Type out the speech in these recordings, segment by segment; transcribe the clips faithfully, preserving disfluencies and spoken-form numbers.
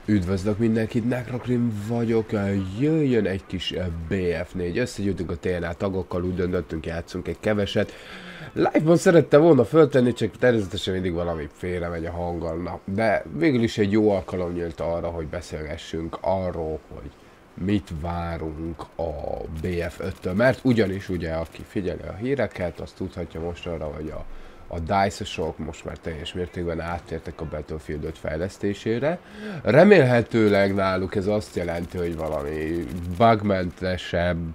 Üdvözlök mindenkit, Necrokrim vagyok, jöjjön egy kis bé ef négy, összegyűjtünk a té en á tagokkal, úgy döntöttünk, játszunk egy keveset. Live-ban szerette volna föltenni, csak természetesen mindig valami félre megy a hanggal, na, de végül is egy jó alkalom nyílt arra, hogy beszélgessünk arról, hogy mit várunk a bé ef öttől, mert ugyanis ugye, aki figyeli a híreket, azt tudhatja mostanra, hogy a a dice-osok most már teljes mértékben áttértek a Battlefield öt fejlesztésére. Remélhetőleg náluk ez azt jelenti, hogy valami bugmentesebb,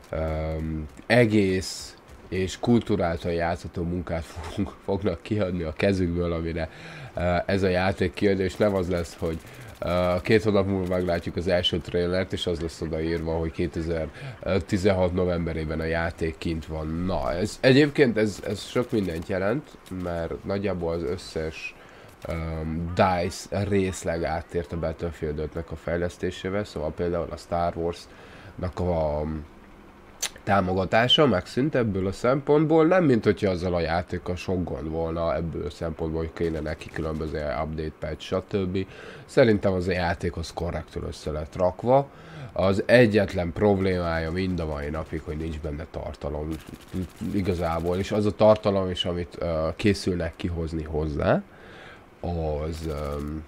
um, egész és kulturáltan játszható munkát fogunk, fognak kiadni a kezükből, amire uh, ez a játék kijön, és nem az lesz, hogy Uh, két hónap múlva meglátjuk az első trailert, és az lesz odaírva, hogy kétezer-tizenhat novemberében a játék kint van. Na, ez, egyébként ez, ez sok mindent jelent, mert nagyjából az összes um, dice részleg áttért a Battlefield ötnek a fejlesztésével, szóval például a Star Wars-nak a támogatása megszűnt ebből a szempontból, nem mint hogyha azzal a játékkal sok gond volna ebből a szempontból, hogy kéne neki különböző update patch, stb. Szerintem az a játékhoz korrektül össze lett rakva. Az egyetlen problémája mind a mai napig, hogy nincs benne tartalom igazából, és az a tartalom is, amit uh, készülnek kihozni hozzá, az... Um,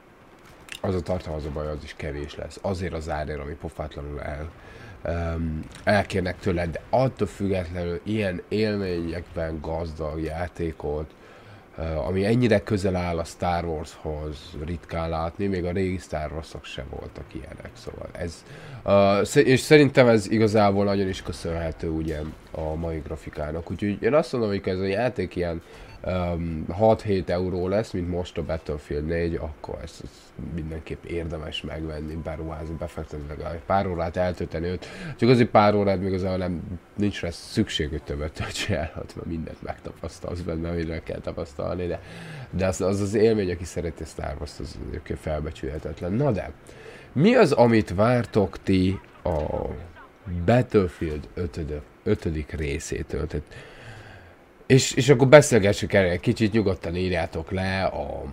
az a tartalom, az a baj, az is kevés lesz. Azért az árért, ami pofátlanul el, um, elkérnek tőle, de attól függetlenül ilyen élményekben gazdag játékot, uh, ami ennyire közel áll a Star Warshoz, ritkán látni, még a régi Star Warsok sem voltak ilyenek, szóval ez, uh, és szerintem ez igazából nagyon is köszönhető ugye a mai grafikának, úgyhogy én azt mondom, hogy ez a játék ilyen Um, hat-hét euró lesz, mint most a Battlefield négy, akkor ezt, ezt mindenképp érdemes megvenni, beruházni, befektetni, legalább pár órát eltölteni őt. Csak azért pár órát még azért nem, nincs rá szükség, hogy többet töltsél el, mert mindent megtapasztalsz benne, amire kell tapasztalni, de, de az, az az élmény, aki szereti Star Wars, az egyébként felbecsülhetetlen. Na de, mi az, amit vártok ti a Battlefield ötödik részétől? Tehát, És, és akkor beszélgessük erre egy kicsit, nyugodtan írjátok le a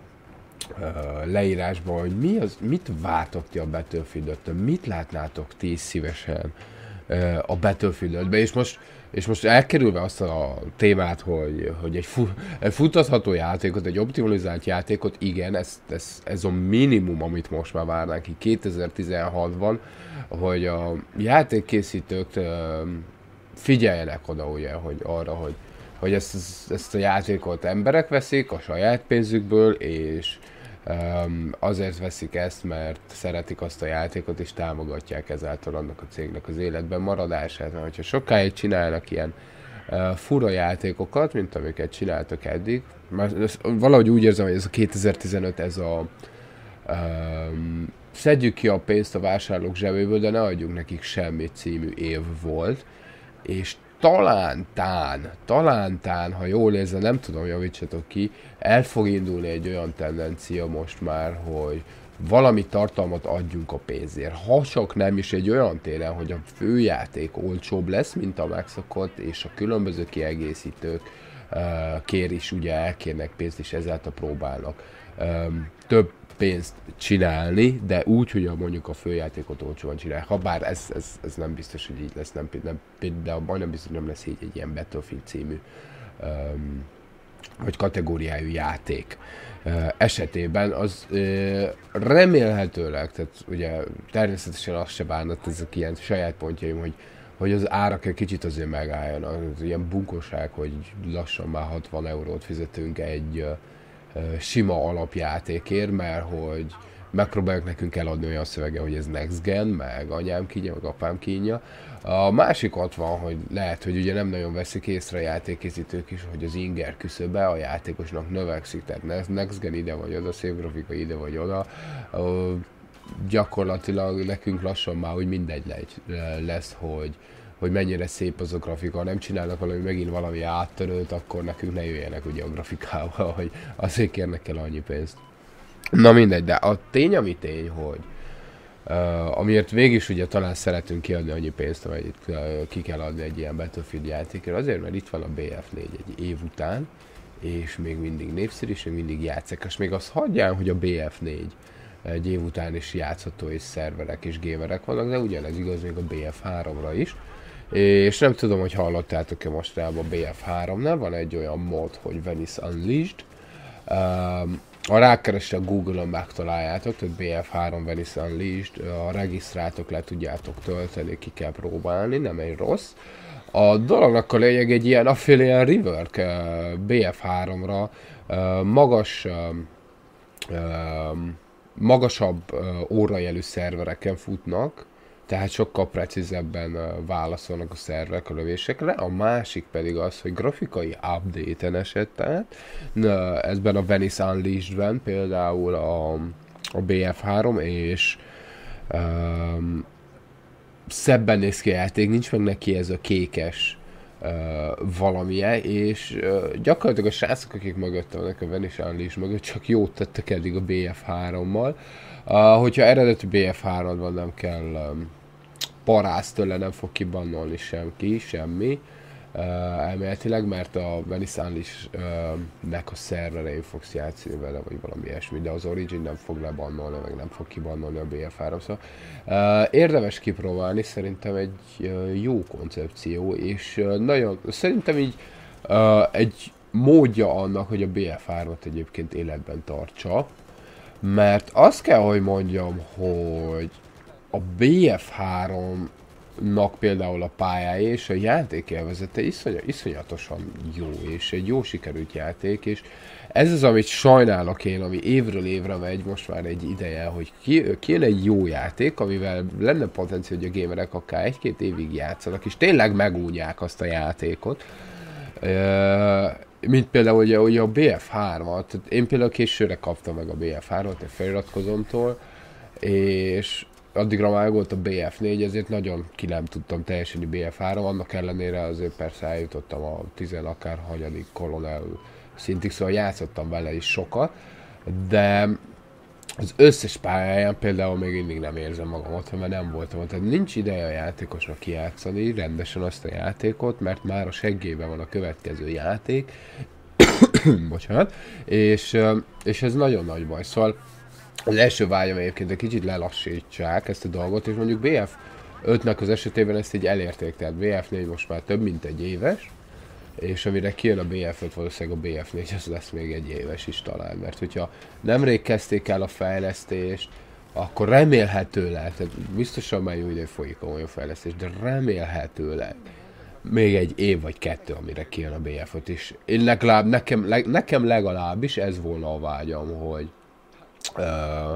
uh, leírásban, hogy mi az, mit vártok ti a Battlefield öttől, mit látnátok ti szívesen uh, a Battlefield ötben, és most, és most elkerülve azt a témát, hogy, hogy egy, fu, egy futatható játékot, egy optimalizált játékot, igen, ez, ez, ez a minimum, amit most már várnánk ki kétezer-tizenhatban, hogy a játékkészítők uh, figyeljenek oda ugye, hogy arra, hogy hogy ezt, ezt a játékot emberek veszik a saját pénzükből, és um, azért veszik ezt, mert szeretik azt a játékot, és támogatják ezáltal annak a cégnek az életben maradását. Mert hogyha sokáig csinálnak ilyen uh, fura játékokat, mint amiket csináltak eddig, mert valahogy úgy érzem, hogy ez a kétezer-tizenöt, ez a um, szedjük ki a pénzt a vásárlók zsebéből, de ne adjunk nekik semmit című év volt, és talán tán, talán tán, ha jól érzem, nem tudom, javítsatok ki, el fog indulni egy olyan tendencia most már, hogy valami tartalmat adjunk a pénzért. Ha csak nem is egy olyan téren, hogy a főjáték olcsóbb lesz, mint a megszokott, és a különböző kiegészítők uh, kér is, ugye elkérnek pénzt, és ezáltal próbálnak um, több pénzt csinálni, de úgy, hogy a, mondjuk a főjátékot olcsóan csinálják. Habár ez, ez, ez nem biztos, hogy így lesz, nem, nem, de majdnem biztos, hogy nem lesz így egy ilyen Battlefield című um, vagy kategóriájú játék uh, esetében, az uh, remélhetőleg, tehát ugye természetesen azt se bánat, ezek ilyen saját pontjaim, hogy hogy az árak egy kicsit azért megálljanak. Az ilyen bunkóság, hogy lassan már hatvan eurót fizetünk egy uh, sima alapjátékért, mert hogy megpróbáljuk nekünk eladni olyan szövege, hogy ez next gen, meg anyám kínja, meg apám kínja. A másik ott van, hogy lehet, hogy ugye nem nagyon veszik észre a játékkészítők is, hogy az inger küszöbe a játékosnak növekszik, tehát next gen ide vagy oda, szép grafika ide vagy oda. Gyakorlatilag nekünk lassan már úgy mindegy lesz, hogy hogy mennyire szép az a grafika, ha nem csinálnak valami, megint valami áttörőt, akkor nekünk ne jöjjenek ugye a grafikával, hogy azért kérnek el annyi pénzt. Na mindegy, de a tény, ami tény, hogy uh, amiért végig ugye talán szeretünk kiadni annyi pénzt, amennyit uh, ki kell adni egy ilyen Battlefield játékra, azért, mert itt van a bé ef négy egy év után, és még mindig népszerű, és még mindig játszák, és még azt hagyján, hogy a bé ef négy egy év után is játszható és szerverek és gamerek vannak, de ugyanez igaz még a bé ef háromra is. És nem tudom, hogy hallottátok-e mostanában a bé ef háromnál, van egy olyan mod, hogy Venice Unleashed. Um, ha rákerestek Google-on megtaláljátok, tehát bé ef három Venice Unleashed, a regisztráltok, le tudjátok tölteni, ki kell próbálni, nem egy rossz. A dolognak a lényeg egy ilyen affiliate rework uh, bé ef háromra uh, magas, uh, uh, magasabb uh, órajelű szervereken futnak, tehát sokkal precízebben uh, válaszolnak a szerverek a lövésekre. A másik pedig az, hogy grafikai update-en esett át. Na, ezben a Venice Unleashed-ben például a, a bé ef három, és um, szebben néz ki a játék, nincs meg neki ez a kékes uh, valamije, és uh, gyakorlatilag a srácok, akik mögöttem vannak a Venice Unleashed mögött, csak jót tettek eddig a bé ef hárommal. Uh, hogyha eredeti bé ef háromban nem kell um, paráz tőle, nem fog kibannolni semki, semmi. Uh, elméletileg, mert a Venice Unleashed-nek uh, a szerverein fogsz játszani vele, vagy valami ilyesmi, de az Origin nem fog lebannolni, meg nem fog kibannolni a bé ef három, szóval uh, érdemes kipróbálni, szerintem egy uh, jó koncepció, és uh, nagyon, szerintem így uh, egy módja annak, hogy a bé ef hármat egyébként életben tartsa, mert azt kell, hogy mondjam, hogy a bé ef háromnak például a pályája és a játékélvezete iszony, iszonyatosan jó, és egy jó sikerült játék, és ez az, amit sajnálok én, ami évről évre megy most már egy ideje, hogy kijön egy jó játék, amivel lenne potenciál, hogy a gamerek akár egy-két évig játszanak, és tényleg megúnyják azt a játékot. Mint például ugye, ugye a bé ef hármat, én például későre kaptam meg a bé ef hármat egy feliratkozómtól, és addigra már volt a bé ef négy, ezért nagyon ki nem tudtam teljesíteni bé ef három, annak ellenére azért persze eljutottam a tizen akár hanyadik kolonel szintig, szóval játszottam vele is sokat, de az összes pályáján például még mindig nem érzem magam ott, mert nem voltam ott. Tehát nincs ideje a játékosnak kijátszani rendesen azt a játékot, mert már a seggében van a következő játék, bocsánat, és, és ez nagyon nagy baj. Szóval az első vágyam egyébként egy kicsit lelassítsák ezt a dolgot, és mondjuk bé ef ötnek az esetében ezt így elérték, tehát bé ef négy most már több mint egy éves, és amire kijön a bé ef öt, valószínűleg a bé ef négy az lesz még egy éves is talán, mert hogyha nemrég kezdték el a fejlesztést, akkor remélhetőleg, tehát biztosan már jó ide folyik a olyan fejlesztés, de remélhetőleg még egy év vagy kettő, amire kijön a bé ef öt is. Én legalább, nekem, leg, nekem legalábbis ez volna a vágyam, hogy uh,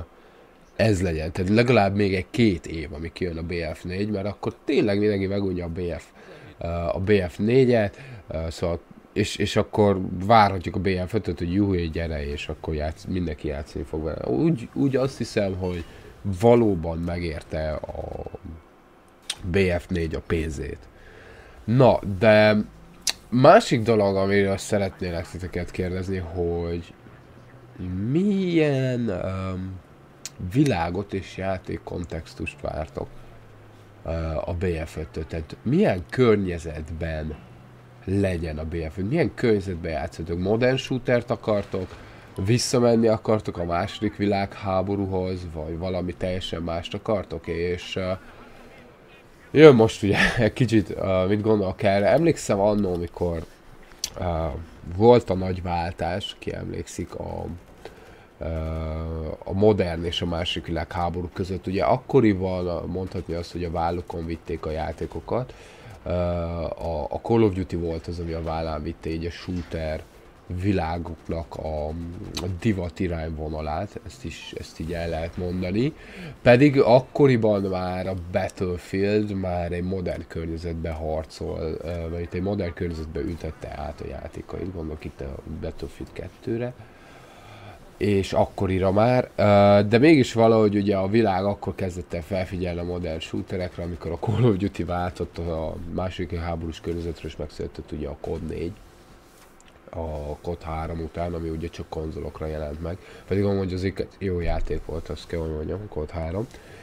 ez legyen. Tehát legalább még egy két év, ami kijön a bé ef négy, mert akkor tényleg mindenki megunja a bé ef, uh, a bé ef négyet, uh, szóval, és, és akkor várhatjuk a bé ef ötöt, hogy juhé, gyere, és akkor játsz, mindenki játszani fog vele. Úgy, úgy azt hiszem, hogy valóban megérte a bé ef négy a pénzét. Na, de másik dolog, amiről szeretnélek titeket kérdezni, hogy milyen um, világot és játék kontextust vártok uh, a bé ef öttől? Tehát milyen környezetben legyen a bé ef öt? Milyen környezetben játszatok? Modern shootert akartok? Visszamenni akartok a második világháborúhoz? Vagy valami teljesen mást akartok? És uh, jön most ugye egy kicsit, uh, mit gondolok erre. Emlékszem annól, amikor uh, volt a nagy váltás, ki emlékszik a, uh, a modern és a második világháború között. Ugye akkoriban mondhatni azt, hogy a vállukon vitték a játékokat. Uh, a, a Call of Duty volt az, ami a vállán vitte így a shooter világuknak a, a divat irányvonalát, ezt is ezt így el lehet mondani. Pedig akkoriban már a Battlefield már egy modern környezetben harcol, vagy itt egy modern környezetben ültette át a játékait, gondolok itt a Battlefield kettőre. És akkorira már, de mégis valahogy ugye a világ akkor kezdett el felfigyelni a modern shooterekre, amikor a Call of Duty váltott a második háborús környezetről, és megszületett ugye a cod négy. A cod három után, ami ugye csak konzolokra jelent meg. Pedig amúgy az jó játék volt, azt kell, hogy mondjam, a cod három.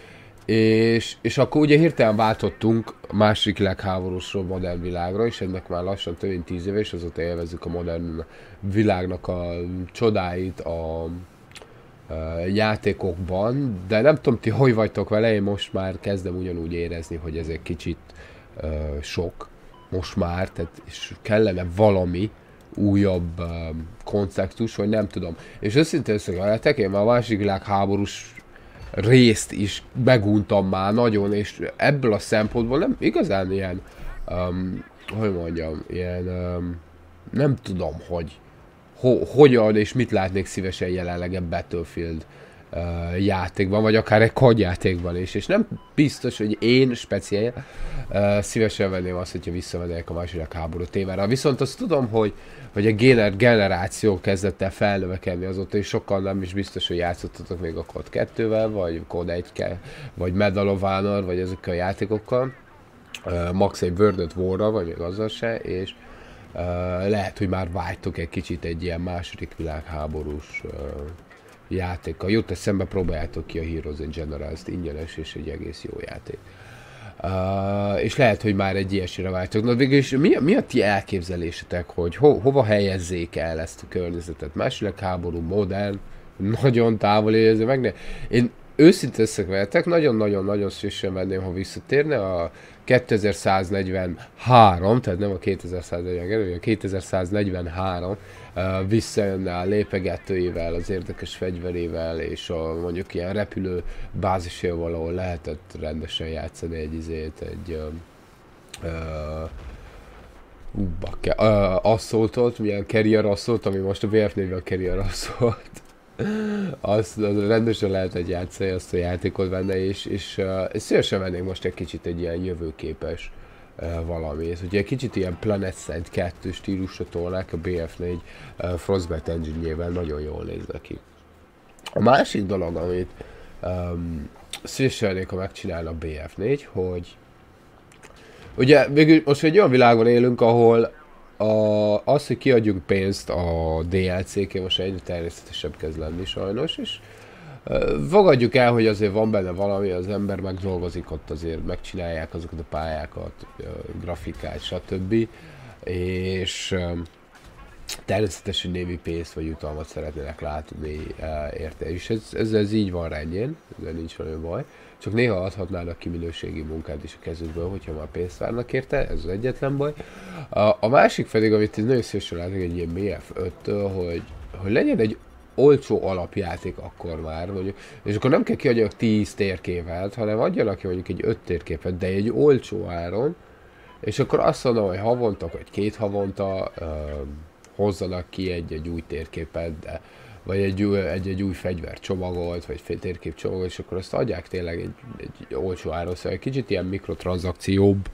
És, és akkor ugye hirtelen váltottunk a második világháborúsról modern világra, és ennek már lassan több mint tíz éve, és azóta élvezzük a modern világnak a csodáit, a uh, játékokban, de nem tudom ti hogy vagytok vele, én most már kezdem ugyanúgy érezni, hogy ez egy kicsit uh, sok, most már, tehát és kellene valami újabb uh, kontextus, vagy nem tudom. És őszintén szögeletek, én már a második világháborús részt is meguntam már nagyon, és ebből a szempontból nem igazán ilyen, um, hogy mondjam, ilyen, um, nem tudom, hogy ho hogyan és mit látnék szívesen jelenleg egy Battlefield uh, játékban, vagy akár egy kod játékban is, és nem biztos, hogy én speciál uh, szívesen venném azt, hogyha visszamennék a második háború témára. Viszont azt tudom, hogy, hogy a gener generáció kezdett el felnövekedni azóta, és sokkal nem is biztos, hogy játszottatok még a kod kettővel, vagy kod egy, vagy Medal of Honor, vagy ezekkel a játékokkal. Uh, max egy World at War-ra, vagy még azzal se, és Uh, lehet, hogy már vágytok egy kicsit egy ilyen második világháborús uh, játékkal. Jut eszembe, próbáljátok ki a Heroes and Generals-t, ingyenes és egy egész jó játék. Uh, és lehet, hogy már egy ilyesmire vágytok. Na végülis mi, mi a ti elképzelésetek, hogy ho, hova helyezzék el ezt a környezetet? Második háború, modern, nagyon távol érző meg ne? Én őszintén összekvehetek, nagyon-nagyon-nagyon szívesen venném, ha visszatérne a kétezer-száznegyvenhárom, tehát nem a kétezer-száznegyven, hanem a kétezer-száznegyvenhárom uh, visszajönne a lépegetőivel, az érdekes fegyverével, és a mondjuk ilyen repülő bázisával, ahol lehetett rendesen játszani egy izét, egy uh, uh, uh, bakke, uh, asszoltot, milyen carrier asszoltot, ami most a bé ef négyben carrier asszolt. Azt, az rendesen lehetett játszani azt a játékot benne, és, és, uh, és szívesen vennék most egy kicsit egy ilyen jövőképes uh, valami. Ez ugye egy kicsit ilyen PlanetSide kettő stílusra tolnák, a bé ef négy uh, Frostbite engine-jével nagyon jól néz neki. A másik dolog, amit um, szívesen vennék, ha megcsinálna a bé ef négy, hogy ugye végül most egy olyan világban élünk, ahol A, az, hogy kiadjunk pénzt a dé el cé-ké most egyre természetesebb kezd lenni sajnos, és uh, fogadjuk el, hogy azért van benne valami, az ember megdolgozik ott azért, megcsinálják azokat a pályákat, uh, grafikát, stb. És uh, természetesen némi pénzt vagy jutalmat szeretnének látni uh, érte, és ez, ez, ez így van rendjén, ezzel nincs valami baj. Csak néha adhatnának ki minőségi munkát is a kezükből, hogyha már pénzt várnak érte, ez az egyetlen baj. A, a másik pedig, amit én nagyon szívesen látok egy ilyen bé ef öttől, hogy, hogy legyen egy olcsó alapjáték akkor már, mondjuk, és akkor nem kell kiadjanak tíz térképet, hanem adjanak ki mondjuk egy öt térképet, de egy olcsó áron, és akkor azt mondom, hogy havonta, vagy két havonta uh, hozzanak ki egy-egy új térképet, de vagy egy, egy, egy új fegyvercsomagot, vagy térképcsomagot, és akkor azt adják tényleg egy, egy olcsó áron, szóval egy kicsit ilyen mikrotranszakcióbb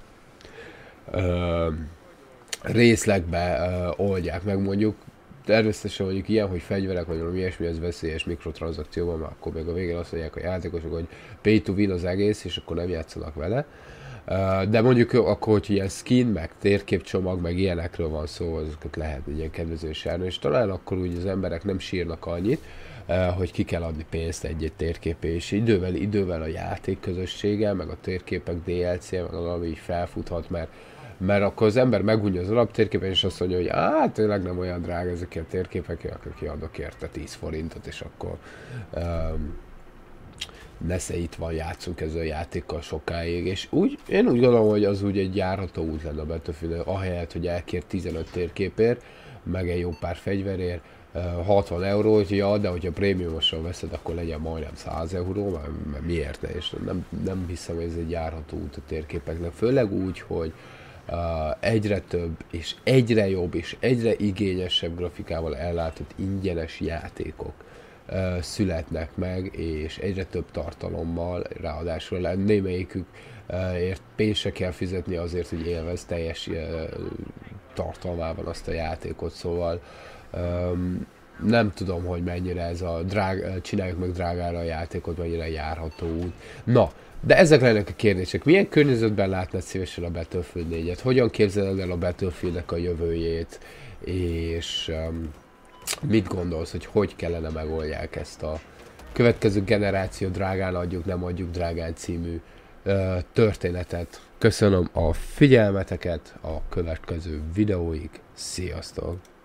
ö, részlegbe ö, oldják meg, mondjuk természetesen mondjuk ilyen, hogy fegyverek, vagy valami ilyesmi, ez veszélyes mikrotranszakcióban, mert akkor még a végén azt mondják a játékosok, hogy pay to win az egész, és akkor nem játszanak vele. De mondjuk akkor, hogy ilyen skin, meg térképcsomag, meg ilyenekről van szó, azokat lehet egy ilyen kedvezős áron, és talán akkor úgy az emberek nem sírnak annyit, hogy ki kell adni pénzt egy-egy térképé, és idővel, idővel a játék közössége, meg a térképek dé el cé, meg valami így felfuthat, mert, mert akkor az ember megunja az alaptérképen, és azt mondja, hogy hát tényleg nem olyan drága ezek a térképek, akkor kiadok érte tíz forintot, és akkor um, nesze itt van, játszunk ezzel a játékkal sokáig, és úgy, én úgy gondolom, hogy az úgy egy járható út lenne a Battlefield, ahelyett, hogy elkér tizenöt térképért, meg egy jó pár fegyverért, hatvan eurót, ja, de hogyha prémiumosan veszed, akkor legyen majdnem száz euró, mert, mert miért ne, és nem, nem hiszem, hogy ez egy járható út a térképeknek, főleg úgy, hogy uh, egyre több, és egyre jobb, és egyre igényesebb grafikával ellátott ingyenes játékok Uh, születnek meg, és egyre több tartalommal, ráadásul némelyikük uh, ért pénzt se kell fizetni azért, hogy élvez teljes uh, tartalmában azt a játékot, szóval um, nem tudom, hogy mennyire ez a drág, csináljuk meg drágára a játékot, mennyire járható út. Na, de ezek lennek a kérdések. Milyen környezetben látnád szívesen a Battlefield négyet? Hogyan képzeled el a Battlefieldnek a jövőjét? És um, mit gondolsz, hogy hogy kellene megoldják ezt a következő generáció drágán adjuk, nem adjuk drágán című ö, történetet? Köszönöm a figyelmeteket a következő videóig. Sziasztok!